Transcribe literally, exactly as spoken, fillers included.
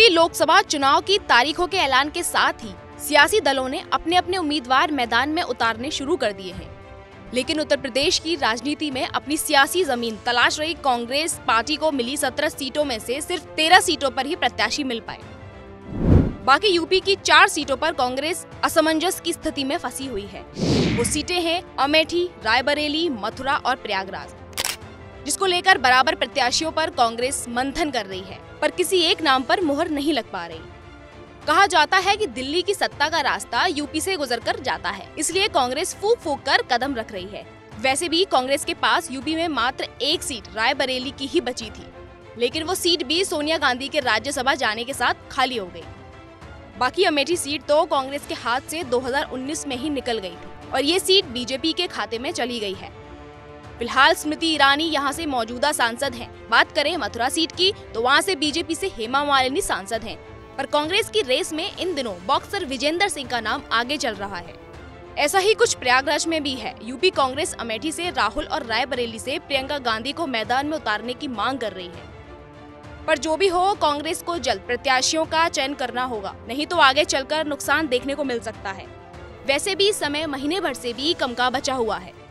UP Lok Sabha चुनाव की तारीखों के ऐलान के साथ ही सियासी दलों ने अपने अपने उम्मीदवार मैदान में उतारने शुरू कर दिए हैं। लेकिन उत्तर प्रदेश की राजनीति में अपनी सियासी जमीन तलाश रही कांग्रेस पार्टी को मिली सत्रह सीटों में से सिर्फ तेरह सीटों पर ही प्रत्याशी मिल पाए। बाकी यूपी की चार सीटों पर कांग्रेस असमंजस की स्थिति में फंसी हुई है। वो सीटें हैं अमेठी, रायबरेली, मथुरा और प्रयागराज, जिसको लेकर बराबर प्रत्याशियों पर कांग्रेस मंथन कर रही है, पर किसी एक नाम पर मुहर नहीं लग पा रही। कहा जाता है कि दिल्ली की सत्ता का रास्ता यूपी से गुजरकर जाता है, इसलिए कांग्रेस फूक फूक कर कदम रख रही है। वैसे भी कांग्रेस के पास यूपी में मात्र एक सीट रायबरेली की ही बची थी, लेकिन वो सीट भी सोनिया गांधी के राज्यसभा जाने के साथ खाली हो गई। बाकी अमेठी सीट तो कांग्रेस के हाथ से दो हज़ार उन्नीस में ही निकल गई थी और ये सीट बीजेपी के खाते में चली गई है। फिलहाल स्मृति ईरानी यहाँ से मौजूदा सांसद हैं। बात करें मथुरा सीट की तो वहाँ से बीजेपी से हेमा मालिनी सांसद हैं, पर कांग्रेस की रेस में इन दिनों बॉक्सर विजेंद्र सिंह का नाम आगे चल रहा है। ऐसा ही कुछ प्रयागराज में भी है। यूपी कांग्रेस अमेठी से राहुल और रायबरेली से प्रियंका गांधी को मैदान में उतारने की मांग कर रही है। पर जो भी हो, कांग्रेस को जल्द प्रत्याशियों का चयन करना होगा, नहीं तो आगे चलकर नुकसान देखने को मिल सकता है। वैसे भी समय महीने भर से भी कम का बचा हुआ है।